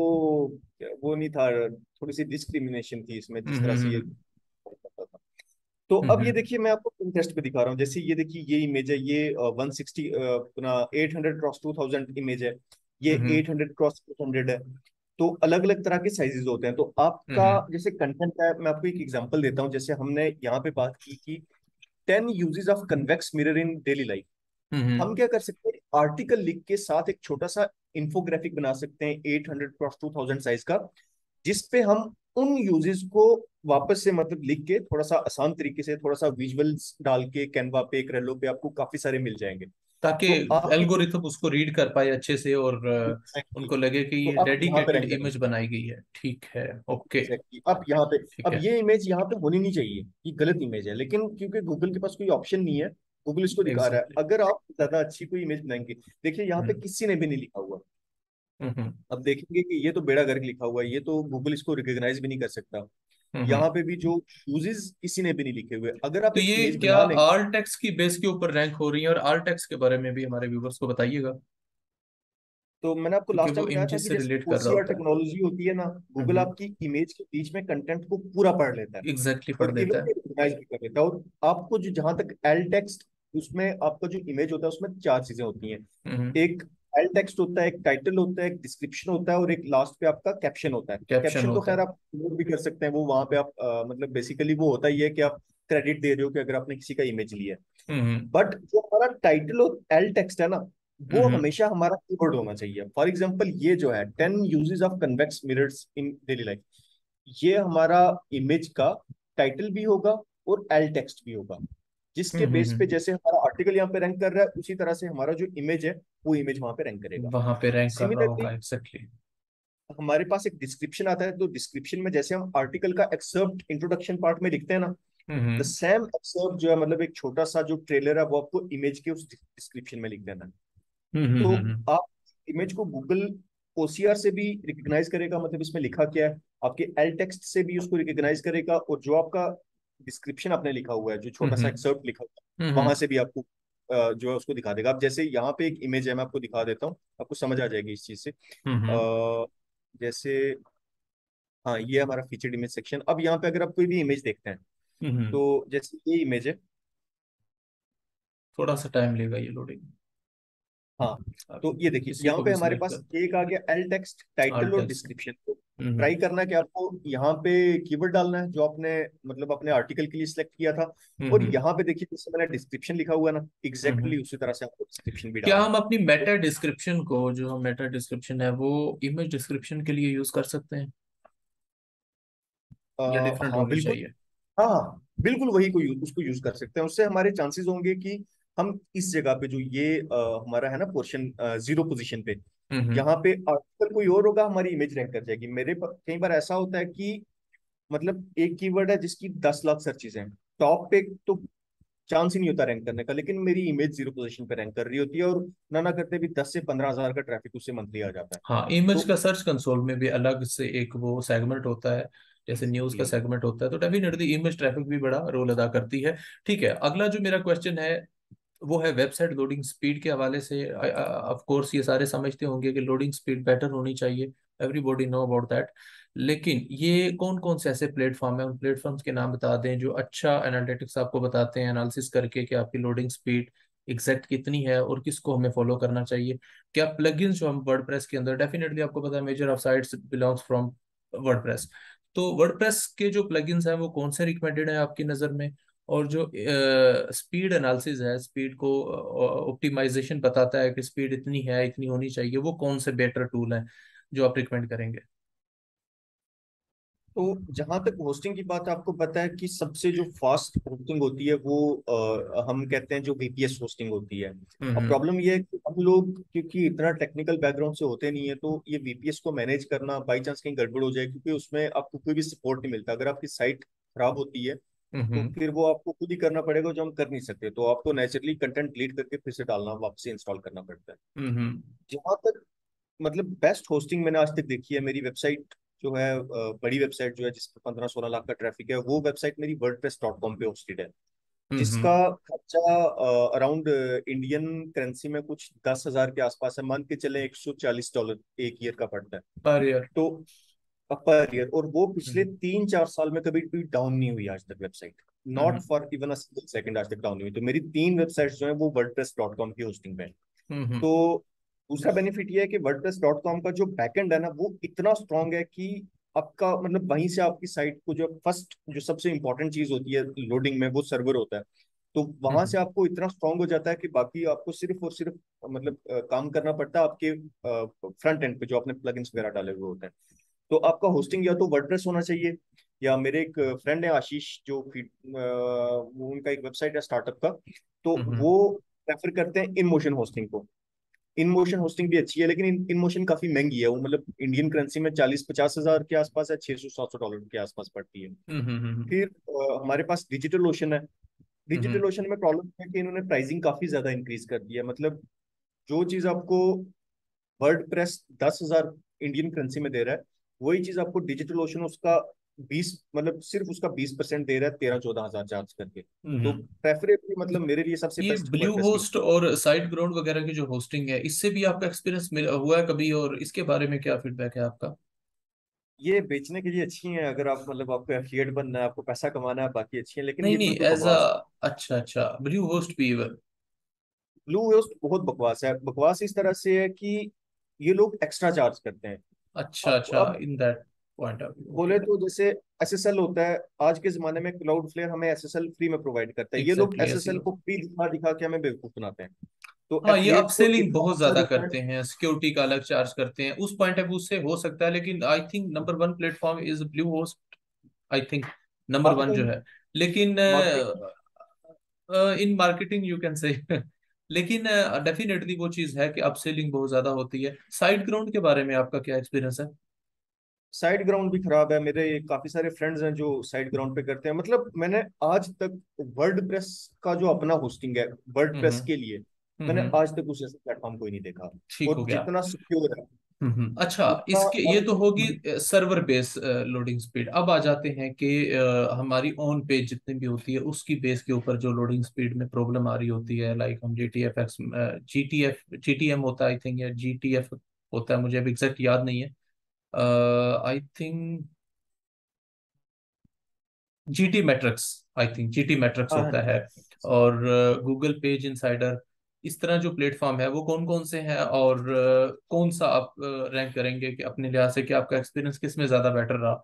वो नहीं था, थोड़ी सी डिस्क्रिमिनेशन थी इसमें, हम्म जिस तरह से ये हम्म करता था। तो हम्म अब ये हम्म देखिए, मैं आपको इंटरेस्ट पे दिखा रहा हूँ। जैसे ये देखिए, ये इमेज है, ये वन सिक्सटी अपना eight hundred cross two thousand image है, ये hmm hmm eight hundred cross two hundred है। तो अलग अलग तरह के साइजेस होते हैं। तो हम्म आपका हम्म जैसे कंटेंट है, मैं आपको एक एग्जांपल देता हूँ। जैसे हमने यहाँ पे बात की कि ten uses of convex mirror in daily life. Hmm hmm. हम क्या कर सकते हैं, आर्टिकल लिख के साथ एक छोटा सा इंफोग्राफिक बना सकते हैं eight hundred cross two thousand size का, जिसपे हम उन यूजेस को वापस से मतलब लिख के थोड़ा सा आसान तरीके से, थोड़ा सा विजुअल्स डाल के कैनवा पे, एक रेलो पे आपको काफी सारे मिल जाएंगे। ताकि तो आपकी जो एल्गोरिथम उसको रीड कर पाए अच्छे से, और अ, exactly, उनको लगे कि तो ये आप यहाँ पे डेडिकेटेड रैंक इमेज करेंगे। बनाई गई है। ठीक है, ओके। एग्जैक्टली, अब यहाँ पे, ठीक अब है, ये इमेज यहाँ पे होनी नहीं चाहिए, ये गलत इमेज है, लेकिन क्योंकि गूगल के पास कोई ऑप्शन नहीं है, गूगल इसको दिखा रहा है। एग्जैक्टली। अगर आप ज्यादा अच्छी कोई इमेज बनाएंगे, देखिए यहाँ पे हम्म किसी ने भी नहीं लिखा हुआ। हम्म हम्म अब देखेंगे कि ये तो बेड़ा गर्क लिखा हुआ है, ये तो गूगल इसको रिकॉग्नाइज भी नहीं कर सकता। हम्म हम्म। यहाँ पे भी जो यूजेस किसी ने भी नहीं लिखे हुए, अगर आप तो एक ये इमेज क्या बना लेंगे। आल टेक्स्ट की बेस के ऊपर रैंक हो रही है? और आल टेक्स्ट के बारे में भी हमारे व्यूवर्स को बताइएगा, तो मैंने आपको क्योंकि लास्ट टाइम वो बताया था इमेजेस कि से जैसे रिलेट कर रहा ओसीआर होता है। टेक्नोलॉजी होती है ना, हम्म गूगल हम्म आपकी इमेज के बीच में कंटेंट को पूरा पढ़ लेता है, एग्जैक्टली, पढ़ और देता इवन है। रिकॉग्नाइज भी कर लेता है। और आपको जो जहां तक एल टेक्स्ट, उसमें आपका जो इमेज होता है उसमें चार चीजें होती हैं। हम्म। एक एल टेक्स्ट होता है, एक टाइटल होता है, एक डिस्क्रिप्शन होता है, और एक लास्ट पे आपका कैप्शन होता है। कैप्शन कैप्शन तो होता खैर है। आप नोट भी कर सकते हैं, वो वहां पे आप अ, मतलब बेसिकली वो होता ही है कि आप क्रेडिट दे रहे हो कि अगर आपने किसी का इमेज लिया है। हम्म हम्म बट जो हमारा टाइटल और एल टेक्स्ट है ना, वो हम्म हमेशा हमारा कीवर्ड होना चाहिए। फॉर एग्जांपल, ये जो है ten uses of convex mirrors in daily life, ये हमारा इमेज का टाइटल भी होगा और एल टेक्स्ट भी होगा, जिसके हम्म बेस पे हम्म जैसे हमारा आर्टिकल यहाँ पे रैंक कर रहा है, उसी तरह से हमारा जो इमेज है, वो इमेज वहां पे रैंक करेगा। वहां पे रैंक कर रहा सिमिलरली होगा, एग्जैक्टली। हमारे पास एक डिस्क्रिप्शन आता है, तो डिस्क्रिप्शन में जैसे हम आर्टिकल का एक्सर्प्ट इंट्रोडक्शन पार्ट में लिखते हैं ना, hmm the hmm same excerpt जो है, मतलब एक छोटा सा जो ट्रेलर है, वो आपको इमेज के उस डिस्क्रिप्शन में लिख देना है। हम्म हम्म तो हम्म हम्म आप इमेज को गूगल ओसीआर से भी रिकॉग्नाइज करेगा, मतलब इसमें लिखा क्या है, आपके एल टेक्स्ट से भी उसको रिकॉग्नाइज करेगा, और जो आपका डिस्क्रिप्शन आपने लिखा हुआ है, जो छोटा सा हम्म एक्सर्प्ट लिखा हुआ हम्म है, वहां हम्म से भी आपको अ, जो है उसको दिखा देगा। अब जैसे यहाँ पे एक इमेज है, मैं आपको दिखा देता हूँ, आपको समझ आ जाएगी इस चीज से। हम्म हम्म अ, जैसे, हाँ, ये हमारा फीचर्ड इमेज सेक्शन। अब यहाँ पे अगर आप कोई भी इमेज देखते हैं, हम्म हम्म। तो जैसे ये इमेज है, थोड़ा सा टाइम लेगा ये लोडिंग। हाँ, तो अब ये देखिए किसी यहाँ को पे भी हमारे सिलेक्ट पास कर। एक आ गया एल टेक्स्ट, टाइटल आल्ट और टेक्स्ट। डिस्क्रिप्शन। तो हम्म ट्राई करना कि आपको यहाँ पे कीवर्ड डालना है जो आपने मतलब अपने आर्टिकल के लिए सिलेक्ट किया था। और हम्म यहाँ पे देखिए जैसे मैंने डिस्क्रिप्शन लिखा हुआ है ना, हम्म एग्जैक्टली हम्म। उसी तरह से आपको डिस्क्रिप्शन भी क्या डालना हम अपनी है। मेटा डिस्क्रिप्शन को, जो हम मेटा डिस्क्रिप्शन है वो इमेज डिस्क्रिप्शन के लिए यूज कर सकते हैं, आ, या डिफरेंट हाँ होनी बिल्कुल। चाहिए? हाँ हाँ बिल्कुल, वही को यूज उसको यूज कर सकते हैं। उससे हमारे चांसेस होंगे कि हम इस जगह पे जो ये आ, हमारा है ना पोर्शन जीरो पोजीशन पे, हम्म यहाँ पे आर्टिकल कोई और होगा, हमारी इमेज रैंक कर जाएगी। मेरे प- कई बार ऐसा होता है कि मतलब एक कीवर्ड है जिसकी दस लाख सर्चेज हैं, टॉप पे तो चांस ही नहीं होता रैंक करने का, लेकिन मेरी इमेज जीरो पोजीशन पे रैंक कर रही होती है, और ना ना करते भी दस से पंद्रह हजार का ट्रैफिक उससे मंथली आ जाता है। हाँ, इमेज तो का सर्च कंसोल में भी अलग से एक वो सेगमेंट होता है, जैसे न्यूज का एग्जैक्टली। सेगमेंट होता है, तो डेफिनेटली इमेज ट्रैफिक भी बड़ा रोल अदा करती है। ठीक है, अगला जो मेरा क्वेश्चन है वो है वेबसाइट लोडिंग स्पीड के हवाले से। ऑफ कोर्स ये सारे समझते होंगे कि लोडिंग स्पीड बेटर होनी चाहिए, एवरीबॉडी नो अबाउट दैट। लेकिन ये कौन कौन से ऐसे प्लेटफॉर्म है, उन प्लेटफॉर्म्स के नाम बता दें जो अच्छा एनालिटिक्स आपको बताते हैं, एनालिसिस करके कि आपकी लोडिंग स्पीड एग्जैक्ट कितनी है और किसको हमें फॉलो करना चाहिए। क्या प्लगइन्स जो हम वर्डप्रेस के अंदर, डेफिनेटली आपको पता है major of sites belongs from WordPress, तो वर्डप्रेस के जो प्लगइन्स हैं वो कौन से रिकमेंडेड है आपकी नज़र में? और जो स्पीड एनालिसिस है, स्पीड को ऑप्टिमाइजेशन बताता है कि स्पीड इतनी है, इतनी होनी चाहिए, वो कौन से बेटर टूल हैं जो आप रिकमेंड करेंगे? तो जहां तक होस्टिंग की बात है, आपको पता है कि सबसे जो फास्ट होस्टिंग होती है वो अ, हम कहते हैं जो वीपीएस होस्टिंग होती है। अब हम्म प्रॉब्लम ये है कि हम लोग क्योंकि इतना टेक्निकल बैकग्राउंड से होते नहीं है, तो ये वीपीएस को मैनेज करना बाई चांस कहीं गड़बड़ हो जाए, क्योंकि उसमें आपको कोई भी सपोर्ट नहीं मिलता। अगर आपकी साइट खराब होती है तो हम्म फिर वो आपको खुद ही करना पड़ेगा, जो हम कर नहीं सकते। तो आपको नेचुरली कंटेंट डिलीट करके फिर से डालना, वापस से इंस्टॉल करना पड़ता है। हम्म हम्म जहां तक मतलब बेस्ट होस्टिंग मैंने आज तक देखी है, मेरी वेबसाइट जो है अ, बड़ी वेबसाइट जो है जिसपे पंद्रह सोलह लाख का ट्रैफिक है, वो वेबसाइट मेरी वर्डप्रेस डॉट कॉम पे होस्टेड है। हम्म जिसका हम्म। खर्चा अराउंड इंडियन करेंसी में कुछ दस हजार के आसपास है, मान के चले एक सौ चालीस डॉलर एक ईयर का पड़ता है। Per year. तो पर ईयर, और वो पिछले हम्म तीन चार साल में कभी भी डाउन नहीं हुई आज तक website. Not hmm for even a second आज तक डाउन नहीं हुई। तो मेरी तीन वेबसाइट्स जो है वो वर्डप्रेस डॉट कॉम की होस्टिंग पे है। हम्म हम्म तो दूसरा बेनिफिट ये है कि वर्डप्रेस डॉट कॉम का जो बैकएंड है ना, वो इतना स्ट्रांग है कि आपका मतलब वहीं से आपकी साइट को जो फर्स्ट जो सबसे इंपॉर्टेंट चीज होती है लोडिंग में, वो सर्वर होता है। तो वहां हम्म से आपको इतना स्ट्रांग हो जाता है कि बाकी आपको सिर्फ और सिर्फ मतलब अ, काम करना पड़ता है आपके फ्रंट एंड पे जो आपने प्लगइन्स वगैरह डाले हुए होते हैं। तो आपका होस्टिंग या तो वर्डप्रेस होना चाहिए, या मेरे एक फ्रेंड है आशीष जो फीड अ, वो उनका एक वेबसाइट है स्टार्टअप का, तो हम्म हम्म वो प्रेफर करते हैं इन मोशन होस्टिंग को। इन मोशन होस्टिंग भी अच्छी है, लेकिन इन, इन मोशन काफी महंगी है। वो मतलब इंडियन करेंसी में चालीस पचास हजार के आसपास है, छह सौ सात सौ डॉलर के आसपास पड़ती है। हम्म हम्म हम्म फिर अ, हमारे पास डिजिटल ओशन है। हम्म डिजिटल ओशन में प्रॉब्लम है कि इन्होंने प्राइसिंग काफी ज्यादा इंक्रीज कर दी है। मतलब जो चीज आपको वर्ड प्रेस दस हजार इंडियन करेंसी में दे रहा है, वही चीज आपको डिजिटल ओशन उसका बीस मतलब सिर्फ उसका बीस परसेंट दे रहा है, तेरह चौदह हजार चार्ज करके। हम्म तो हम्म। प्रेफरेबली मतलब मेरे लिए सबसे ये बेस्ट ब्लू वर्डप्रेस की। होस्ट और साइट ग्राउंड वगैरह की जो होस्टिंग है, इससे भी आपका एक्सपीरियंस हुआ है कभी, और इसके बारे में क्या फीडबैक है आपका? ये बेचने के लिए अच्छी हैं, अगर आप मतलब आपको एफिलिएट बनना है, आपको पैसा कमाना है, बाकी अच्छी है, लेकिन नहीं ये नहीं, बिल्कुल एज अ, बकवास है। अच्छा अच्छा, ब्लू होस्ट भी? ब्लू होस्ट बहुत बकवास है। बकवास इस तरह से है कि ये लोग एक्स्ट्रा चार्ज करते हैं। अच्छा अब अच्छा, अब in that point of view, बोले ओके। तो जैसे एसएसएल होता है, आज के जमाने में क्लाउड फ्लेयर हमें एसएसएल फ्री में प्रोवाइड करता है, ये लोग एग्जैक्टली ऐसे ही एसएसएल को होता फ्री दिखा दिखा के हमें बेवकूफ बनाते हैं। तो है। हाँ, ये एफिलिएट को अपसेलिंग इतना बहुत पैसा ज्यादा देते हैं। करते हैं, सिक्योरिटी का अलग चार्ज करते हैं, उस पॉइंट ऑफ व्यू से हो सकता है, लेकिन I think number one platform is Bluehost, I think number one जो मार्केटिंग है। लेकिन marketing in marketing you can say लेकिन डेफिनेटली वो चीज है कि अपसेलिंग बहुत ज्यादा होती है। साइड ग्राउंड के बारे में आपका क्या एक्सपीरियंस है? साइड ग्राउंड भी खराब है। मेरे काफी सारे फ्रेंड्स हैं जो साइड ग्राउंड पे करते हैं। मतलब मैंने आज तक वर्ड प्रेस का जो अपना होस्टिंग है वर्ड हम्म प्रेस के लिए, हम्म मैंने हम्म। आज तक उस जैसा प्लेटफॉर्म कोई नहीं देखा। ठीक हो और गया। जितना सिक्योर है हम्म हम्म। अच्छा, उतना इसके ये तो होगी आपको। Server base loading speed. अब आ जाते हैं कि अ, हमारी ऑन पेज जितनी भी होती है उसकी बेस के ऊपर जो लोडिंग स्पीड में प्रॉब्लम आ रही होती है, लाइक हम G T F X, G T F G T M होता है आई थिंक, या जी टी एफ होता है, मुझे अब एग्जैक्ट याद नहीं है। I think G T metrix, I think G T metrix हाँ हाँ होता है। जी। और गूगल पेज इंसाइडर, इस तरह जो प्लेटफॉर्म है वो कौन कौन से हैं, और अ, कौन सा आप रैंक करेंगे कि अपने लिहाज से कि आपका एक्सपीरियंस किस में ज्यादा बेटर रहा?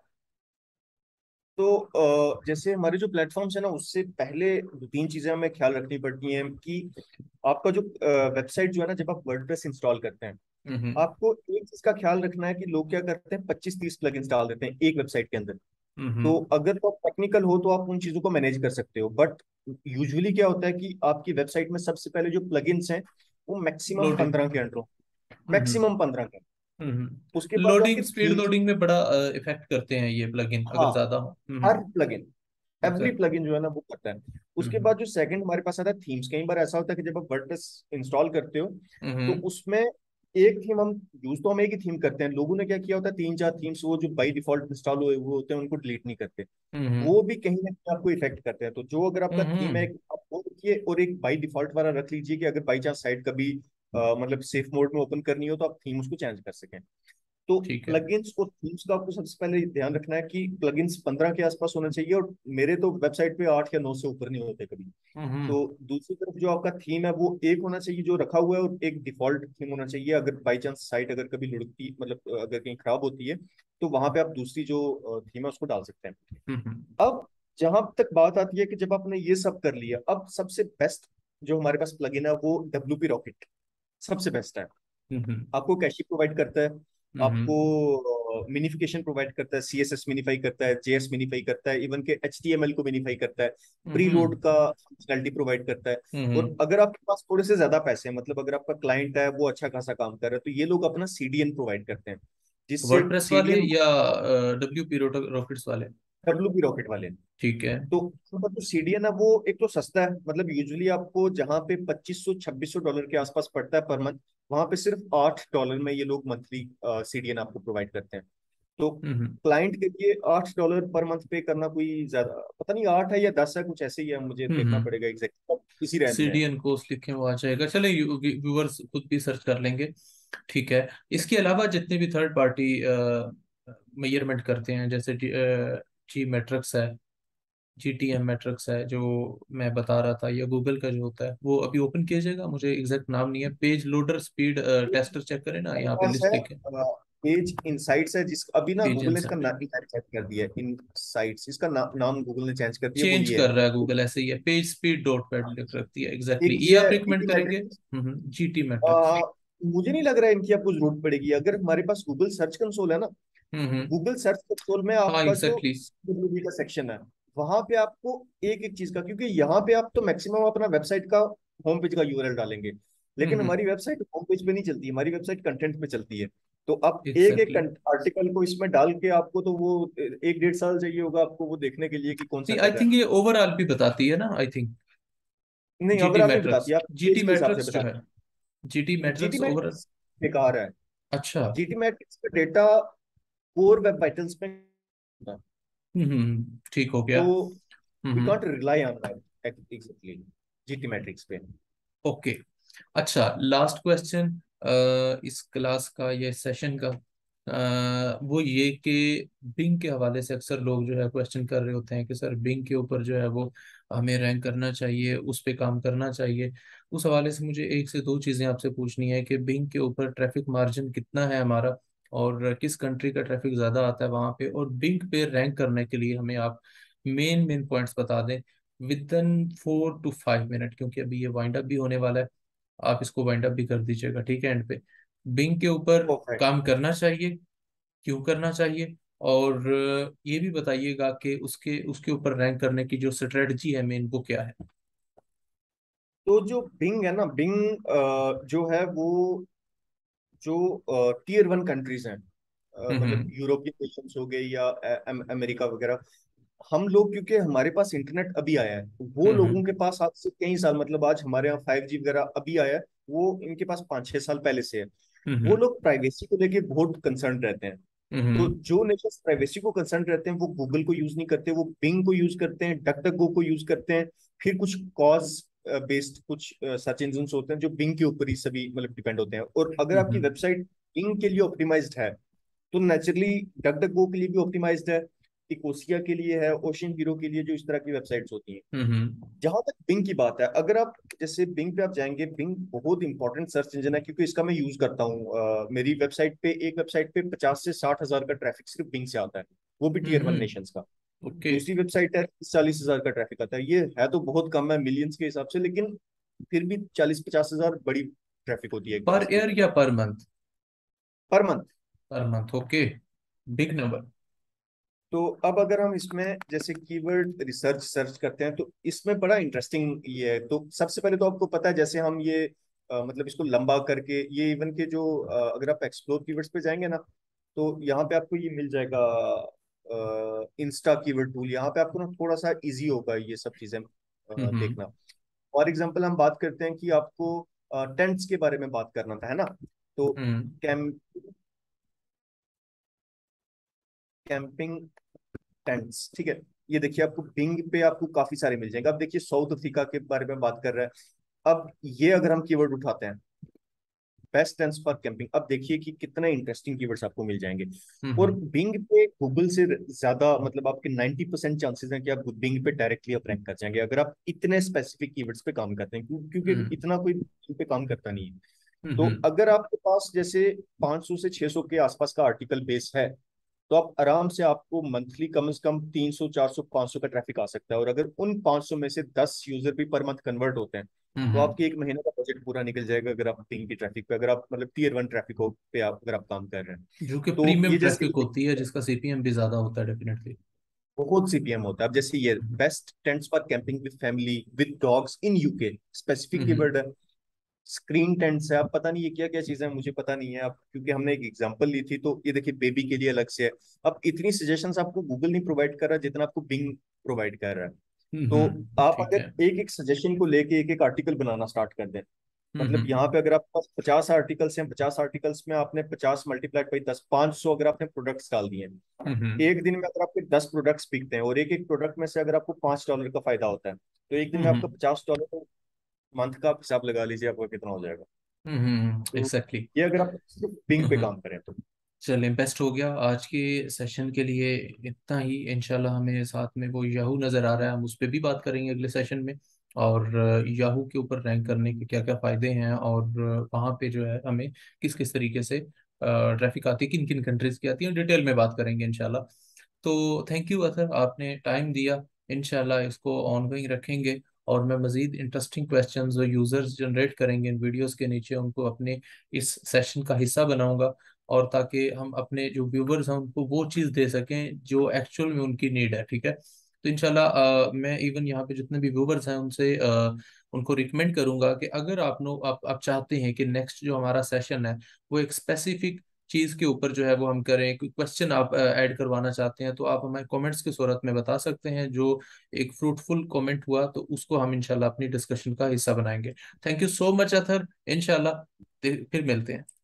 तो अ, जैसे हमारे जो प्लेटफॉर्म्स है ना, उससे पहले दो तीन चीजें हमें ख्याल रखनी पड़ती हैं कि आपका जो वेबसाइट जो है ना, जब आप वर्डप्रेस इंस्टॉल करते हैं, हम्म। आपको एक चीज का ख्याल रखना है कि लोग क्या करते हैं, पच्चीस तीस प्लग इंस्टॉल देते हैं एक वेबसाइट के अंदर। हम्म। तो अगर तो आप टेक्निकल हो तो आप उन चीजों को मैनेज कर सकते हो, बट यूजुअली क्या होता है कि आपकी वेबसाइट में सबसे पहले जो प्लगइन्स हैं वो मैक्सिमम लोडिंग। पंद्रह के अंडर हो, हम्म। मैक्सिमम पंद्रह के। उसके हम्म। बाद जो लोडिंग, आपके स्पीड थीम, लोडिंग में बड़ा इफेक्ट करते हैं ये प्लगइन अगर हाँ, ज्यादा हो। हर हम्म। Plugin, every exactly. प्लगइन जो है ना वो करता है। उसके हम्म। बाद जो सेकंड हमारे पास आता है थीम्स। कई बार ऐसा होता है कि जब आप वर्डप्रेस इंस्टॉल करते हो तो हम्म। उसमें एक थीम हम यूज तो हम एक ही थीम करते हैं, लोगों ने क्या किया होता है तीन चार थीम्स वो जो बाई डिफॉल्ट इंस्टॉल हुए हुए होते हैं उनको डिलीट नहीं करते। हम्म। वो भी कहीं ना कहीं आपको इफेक्ट करते हैं। तो जो अगर आपका थीम है, हम्म। एक आप वो रखिए और एक बाई डिफॉल्ट वाला रख लीजिए कि अगर बाई चांस साइट कभी अ, मतलब सेफ मोड में ओपन करनी हो तो आप थीम उसको चेंज कर सकें। तो ठीक है। प्लगइन्स और थीम्स का आपको सबसे पहले ध्यान रखना है कि प्लगइन्स पंद्रह के आसपास होना चाहिए, और मेरे तो वेबसाइट पे आठ या नौ से ऊपर नहीं होते कभी। हम्म। तो दूसरी तरफ जो आपका थीम है वो एक होना चाहिए जो रखा हुआ है, और एक डिफॉल्ट थीम होना चाहिए। अगर बाई चांस साइट अगर कभी लुढ़कती, मतलब अगर कहीं खराब होती है, तो वहां पे आप दूसरी जो थीम है उसको डाल सकते हैं। हम्म। अब जहां तक बात आती है कि जब आपने ये सब कर लिया, अब सबसे बेस्ट जो हमारे पास प्लगइन है वो डब्ल्यू पी रॉकेट सबसे बेस्ट है। हम्म। आपको कैशी प्रोवाइड करता है, हम्म। आपको मिनिफिकेशन प्रोवाइड करता है, सी एस एस मिनिफाई करता है, जे एस मिनिफाई करता है, इवन के एच टी एम एल को मिनिफाई करता है, प्री हम्म। लोड का फंक्शनैलिटी प्रोवाइड करता है। और हम्म। अगर आपके पास थोड़े से ज्यादा पैसे हैं, मतलब अगर आपका क्लाइंट है वो अच्छा खासा काम कर रहा है, तो ये लोग अपना सी डी एन प्रोवाइड करते हैं, जिससे वर्डप्रेस वाले सी डी एन, या डब्ल्यू पी रॉकेट्स वाले? डब्ल्यू पी रॉकेट वाले। ठीक है। तो उनका जो सी डी एन है वो एक तो सस्ता है, मतलब यूजुअली आपको जहाँ पे पच्चीस सौ छब्बीस सौ डॉलर के आसपास पड़ता है पर मंथ, वहां पे सिर्फ आठ डॉलर में ये लोग मंथली सी डी एन आपको प्रोवाइड करते हैं। तो हम्म। क्लाइंट के लिए आठ डॉलर पर मंथ पे करना कोई ज्यादा, पता नहीं आठ है या दस है, कुछ ऐसे ही है, मुझे देखना हम्म। पड़ेगा एग्जैक्ट, इसी रेंज में है। सीडीएन कोर्स लिखे वो आ जाएगा, चले व्यूअर्स खुद भी सर्च कर लेंगे। ठीक है। इसके अलावा जितने भी थर्ड पार्टी मेजरमेंट करते हैं, जैसे जी मैट्रिक्स है, जी टी एम मैट्रिक्स है जो मैं बता रहा था, या गूगल का जो होता है, वो अभी ओपन कीजिएगा, मुझे एग्जैक्ट नाम नहीं है। Page loader speed tester check करें ना, हमारे यहाँ पे पास है लिस्ट लिखे। पेज इनसाइट्स है, जिस अभी ना पेज गूगल ने इसका इनसाइट नाम चेंज कर दिया है, इनसाइट्स इसका ना, नाम गूगल ने चेंज कर दिया, वो चेंज ये कर है। रहा है गूगल, ऐसे ही है, पेज स्पीड डॉट पैड लिख रखती है एग्जैक्टली, एक ये ये आप है रिकमेंड जीटी करेंगे? मैट्रिक्स। हम्म। G T metrix. आ, मुझे नहीं लग रहा है इनकी आपको जरूरत पड़ेगी। अगर हमारे पास गूगल सर्च कंसोल है ना, हम्म। हम्म। गूगल सर्च कंसोल में हाँ आपका जो एग्जैक्टली। डब्ल्यूपी का सेक्शन है, वहां पे आपको एक एक चीज का, क्योंकि यहाँ पे आप तो मैक्सिमम अपना वेबसाइट का होम पेज का यू आर एल डालेंगे, लेकिन हम्म। हमारी वेबसाइट होम पेज पे नहीं चलती, हमारी वेबसाइट कंटेंट पे चलती है। तो आप एक एक एग्जैक्टली। आर्टिकल को इसमें डाल के आपको तो वो एक डेढ़ साल चाहिए होगा आपको वो देखने के लिए कि कौन सा नहीं, आई कर रहा है। थिंक ये ओवरऑल भी बताती है ना, आई थिंक। नहीं, जीटी ओवरऑल नहीं मैट्रिक्स, बताती, आप जीटी पेज के हिसाब से मैट्रिक्स जो है, बताती जीटी है। GT matrix overall. मैट्रिक्स बेकार है। अच्छा। जीटी मैट्रिक्स का डेटा कोर वेब वाइटल्स में होता है। हम्म। हम्म, ठीक हो गया। तो we hmm. Can't rely on that exactly GT metrix पे। ओके। अच्छा, लास्ट क्वेश्चन इस क्लास का, ये सेशन का, अ, वो ये कि बिंग के हवाले से अक्सर लोग जो है क्वेश्चन कर रहे होते हैं कि सर बिंग के ऊपर जो है वो हमें रैंक करना चाहिए, उस पे काम करना चाहिए। उस हवाले से मुझे एक से दो चीज़ें आपसे पूछनी है कि बिंग के ऊपर ट्रैफिक मार्जिन कितना है हमारा, और किस कंट्री का ट्रैफिक ज़्यादा आता है वहाँ पे, और बिंग पे रैंक करने के लिए हमें आप मेन मेन पॉइंट्स बता दें with in four to five minute, क्योंकि अभी ये वाइंड अप भी होने वाला है। आप इसको वाइंड अप भी कर दीजिएगा, ठीक है, एंड पे। बिंग के ऊपर परफेक्ट। काम करना चाहिए, क्यों करना चाहिए, और अ, ये भी बताइएगा कि उसके उसके ऊपर रैंक करने की जो स्ट्रेटजी है मेन, वो क्या है? तो जो बिंग है ना, बिंग जो है वो जो टीयर वन कंट्रीज हैं, अ, मतलब हम्म। यूरोपियन नेशंस हो गए या अ, अम- अमेरिका वगैरह, हम लोग क्योंकि हमारे पास इंटरनेट अभी आया है, वो लोगों हम्म। के पास आज से कई साल, मतलब आज हमारे यहाँ फाइव जी वगैरह अभी आया है, वो इनके पास पाँच छह साल पहले से है। वो हम्म। लोग प्राइवेसी को लेके बहुत कंसर्न रहते हैं। तो हम्म। जो नेशन प्राइवेसी को कंसर्न रहते हैं वो गूगल को यूज नहीं करते, वो बिंग को यूज करते हैं, डक डक गो को यूज करते हैं। फिर कुछ कॉज बेस्ड कुछ सर्च इंजन होते हैं जो बिंग के ऊपर ही सभी मतलब डिपेंड होते हैं। और अगर आपकी हम्म। वेबसाइट बिंग के लिए ऑप्टिमाइज्ड है तो नेचुरली डक डक गो के लिए भी ऑप्टिमाइज्ड है, इकोसिया के लिए है, ओशन हीरो के लिए, जो इस तरह की वेबसाइट्स होती हैं। हम्म हम्म जहां तक बिंग की बात है, अगर आप जैसे बिंग पे आप जाएंगे, बिंग बहुत इंपॉर्टेंट सर्च इंजन है, क्योंकि इसका मैं यूज करता हूँ। अ, मेरी वेबसाइट पे, एक वेबसाइट पे पचास से साठ हजार का ट्रैफिक सिर्फ बिंग से आता है, वो भी टीयर वन हम्म नेशंस का। ओके। दूसरी वेबसाइट है, चालीस हजार का ट्रैफिक आता है। ये है तो बहुत कम है मिलियंस के हिसाब से, लेकिन फिर भी चालीस पचास हजार बड़ी ट्रैफिक होती है एक पर ब्राउजर के ईयर लिए, या per month? Per month. Per month, okay. Big number. तो अब अगर हम इसमें जैसे कीवर्ड रिसर्च सर्च करते हैं, तो इसमें बड़ा इंटरेस्टिंग ये है। तो सबसे पहले तो आपको पता है, जैसे हम ये अ, मतलब इसको लंबा करके, ये इवन के जो अ, अगर आप एक्सप्लोर कीवर्ड्स पे जाएंगे ना, तो यहाँ पे आपको ये मिल जाएगा, इंस्टा कीवर्ड टूल। यहाँ पे आपको ना थोड़ा सा इजी होगा ये सब चीजें हम्म अ, हम्म देखना। फॉर एग्जाम्पल हम बात करते हैं कि आपको टेंट्स के बारे में बात करना था, है ना? तो हम्म कैम कैंपिंग टेंट्स, ठीक है। ये देखिए, आपको बिंग पे आपको काफी सारे मिल जाएंगे। अब देखिए, साउथ अफ्रीका के बारे में बात कर रहे हैं। अब ये अगर हम कीवर्ड उठाते हैं, बेस्ट टेंट्स फॉर कैंपिंग, अब देखिए कि कितने इंटरेस्टिंग कीवर्ड्स आपको मिल जाएंगे। और हम्म बिंग पे गूगल से ज्यादा, मतलब आपके नाइंटी परसेंट चांसेस हैं कि आप बिंग पे डायरेक्टली आप रैंक कर जाएंगे, अगर आप इतने स्पेसिफिक कीवर्ड्स पे काम करते हैं, क्यों- क्योंकि हम्म इतना कोई Bing पे काम करता नहीं है। हम्म तो हम्म अगर आपके पास जैसे पाँच सौ से छह सौ के आसपास का आर्टिकल बेस है, तो आप आराम से, आपको मंथली कम से कम तीन सौ चार सौ पाँच सौ का ट्रैफिक आ सकता है। और अगर उन पाँच सौ में से दस यूजर भी पर मंथ कन्वर्ट होते हैं, हम्म तो हम्म। आपके एक महीने का बजट पूरा निकल जाएगा, अगर आप पिंग की ट्रैफिक पे, अगर आप मतलब टीयर वन ट्रैफिक हो पे आप अगर आप काम कर रहे हैं। जो कि तो प्रीमियम ये जैसे ट्रैफिक होती है, जिसका सीपीएम भी ज्यादा होता है डेफिनेटली। बहुत सीपीएम होता है। अब जैसे ये best tents for camping with family with dogs in UK, specific hmm keyword है। स्क्रीन टेंट्स है, अब पता नहीं ये क्या क्या चीजें हैं, मुझे पता नहीं है। अब क्योंकि हमने एक एग्जांपल ली थी, तो ये देखिए बेबी के लिए अलग से है। अब इतनी सजेशंस आपको गूगल नहीं प्रोवाइड कर रहा जितना आपको बिंग प्रोवाइड कर रहा है। हम्म तो हम्म, आप ठीक है। अगर एक एक सजेशन को लेके एक एक आर्टिकल बनाना स्टार्ट कर दें, हम्म मतलब हम्म यहाँ पे अगर आपके पास पचास आर्टिकल्स हैं, पचास आर्टिकल्स में आपने पचास मल्टीप्लाइड बाई दस, पांच सौ अगर आपने प्रोडक्ट्स डाल दिए हैं, हम्म हम्म एक दिन में अगर आपके दस प्रोडक्ट्स बिकते हैं, और एक एक प्रोडक्ट में से अगर आपको पांच डॉलर का फायदा होता है, तो एक दिन में आपका हम्म पचास डॉलर, मंथ का आप हिसाब लगा लीजिए आपका कितना हो जाएगा। हम्म तो एग्जैक्टली। ये अगर आप सिर्फ बिंग पे काम करें तो। चलें, बेस्ट हो गया आज के सेशन के लिए। इतना ही। इंशाल्लाह हमें साथ में वो याहू नज़र आ रहा है, हम उस पर भी बात करेंगे अगले सेशन में। और याहू के ऊपर रैंक करने के क्या क्या फ़ायदे हैं, और वहाँ पे जो है हमें किस किस तरीके से ट्रैफिक आती है, किन किन कंट्रीज़ की आती है, डिटेल में बात करेंगे इंशाल्लाह। तो थैंक यू अतर, आपने टाइम दिया। इंशाल्लाह इसको ऑनगोइंग रखेंगे। और मैं मज़ीद इंटरेस्टिंग क्वेश्चंस जो यूज़र्स जनरेट करेंगे इन वीडियोस के नीचे, उनको अपने इस सेशन का हिस्सा बनाऊंगा। और ताकि हम अपने जो व्यूवर्स हैं उनको वो चीज़ दे सकें जो एक्चुअल में उनकी नीड है, ठीक है। तो इंशाल्लाह अ, मैं इवन यहाँ पे जितने भी व्यूवर्स हैं उनसे अ, उनको रिकमेंड करूंगा कि अगर आप नो आप, आप चाहते हैं कि नेक्स्ट जो हमारा सेशन है वो एक स्पेसिफिक चीज के ऊपर जो है वो हम करें, कोई क्वेश्चन आप ऐड करवाना चाहते हैं, तो आप हमें कमेंट्स की सूरत में बता सकते हैं। जो एक फ्रूटफुल कमेंट हुआ तो उसको हम इंशाल्लाह अपनी डिस्कशन का हिस्सा बनाएंगे। Thank you so much Athar. इंशाल्लाह फिर मिलते हैं।